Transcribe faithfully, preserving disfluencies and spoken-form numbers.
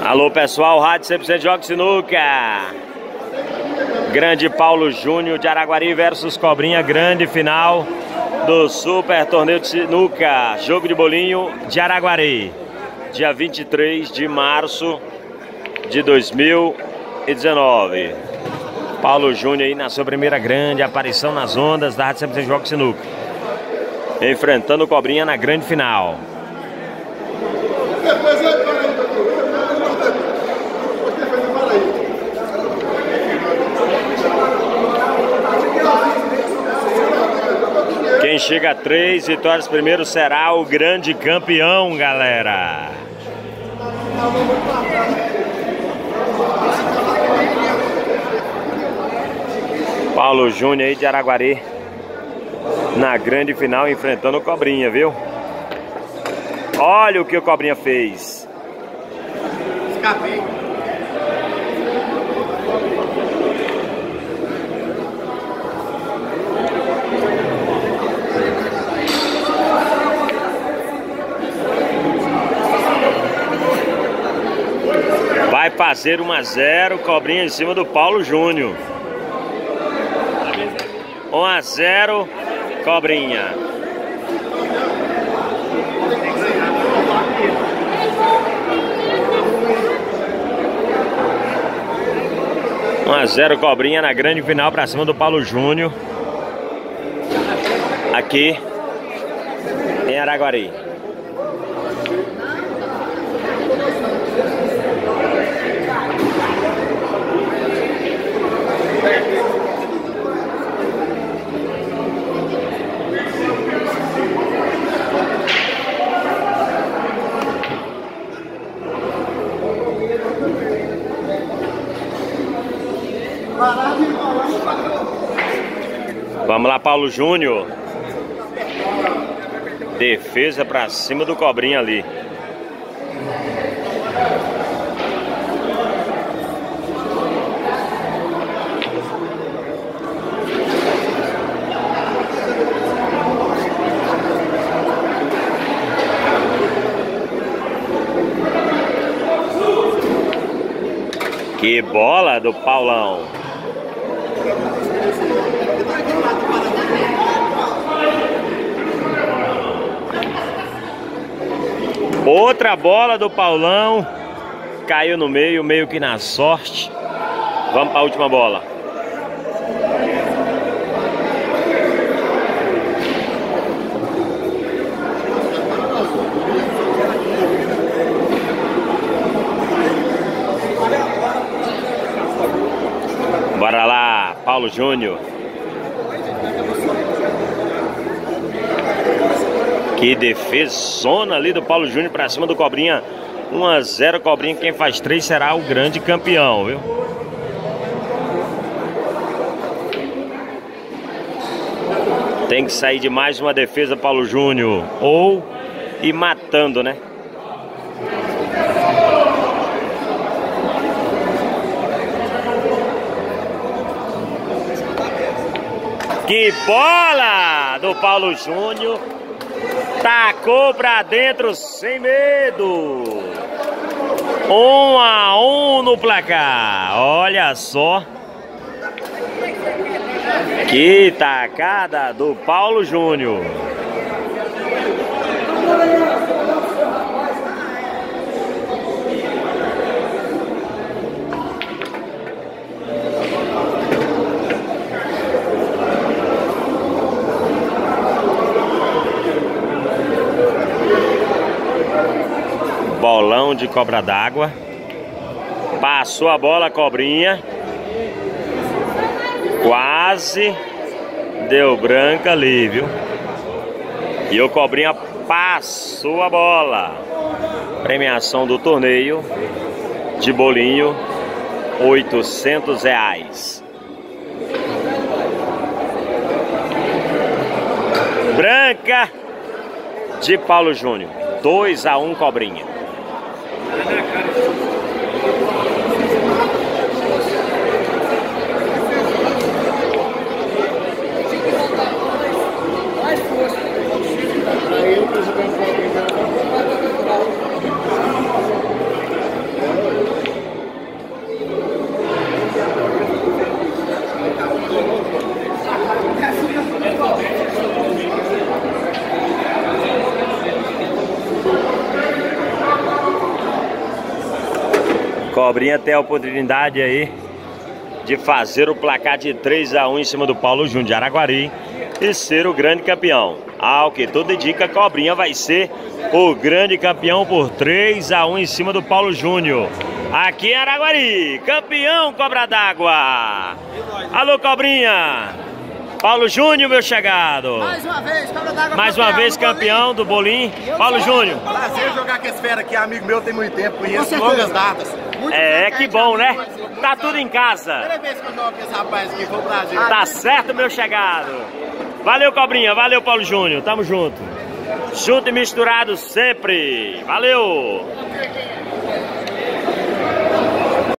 Alô pessoal, Rádio cem por cento Joga Sinuca. Grande Paulo Júnior de Araguari versus Cobrinha, grande final do Super Torneio de Sinuca, jogo de bolinho de Araguari, dia vinte e três de março de dois mil e dezenove. Paulo Júnior aí na sua primeira grande aparição nas ondas da Rádio cem por cento Joga Sinuca, enfrentando o Cobrinha na grande final. Quem chega a três vitórias primeiro será o grande campeão, galera. Paulo Júnior aí de Araguari na grande final enfrentando o Cobrinha, viu? Olha o que o Cobrinha fez. Escapei. Vai fazer um a zero, Cobrinha em cima do Paulo Júnior. um a zero, Cobrinha. um a zero, Cobrinha na grande final para cima do Paulo Júnior, aqui em Araguari. Vamos lá, Paulo Júnior. Defesa pra cima do Cobrinha ali. Que bola do Paulão. Outra bola do Paulão. Caiu no meio, meio que na sorte. Vamos para a última bola. Bora lá, Paulo Júnior. Que defesona ali do Paulo Júnior pra cima do Cobrinha. um a zero, Cobrinha. Quem faz três será o grande campeão, viu? Tem que sair de mais uma defesa, Paulo Júnior. Ou ir matando, né? Que bola do Paulo Júnior. Tacou pra dentro sem medo. Um a um no placar. Olha só. Que tacada do Paulo Júnior. Bolão de cobra d'água. Passou a bola, Cobrinha. Quase deu branca ali, viu? E o Cobrinha passou a bola. Premiação do torneio de bolinho, oitocentos reais. Branca de Paulo Júnior. dois a um, Cobrinha. Aí eu tô jogando Cobrinha tem a oportunidade aí de fazer o placar de três a um em cima do Paulo Júnior de Araguari e ser o grande campeão. Ao que tudo indica, Cobrinha vai ser o grande campeão por três a um em cima do Paulo Júnior. Aqui em Araguari, campeão Cobra d'Água. Alô, Cobrinha. Paulo Júnior, meu chegado. Mais uma vez, Cobra d'Água. Mais uma vez campeão do bolim. Paulo Júnior. Prazer jogar com esse fera aqui, amigo meu, tem muito tempo, conheço longas datas. É, que bom, né? Tá tudo em casa. Primeira vez que eu jogo com esse rapaz aqui, foi um prazer. Tá certo, meu chegado. Valeu, Cobrinha. Valeu, Paulo Júnior. Tamo junto. Junto e misturado sempre. Valeu.